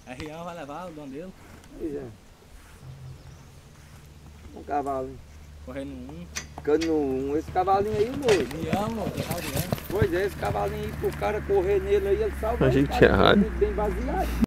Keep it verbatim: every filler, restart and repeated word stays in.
A Rian vai levar o dono dele. Pois é. Um cavalo. Correndo um. Ficando no um. Esse cavalinho aí, moço. Rian, moço. Pois é, esse cavalinho aí, pro cara correr nele aí, ele salva. A gente errado. Bem baseado.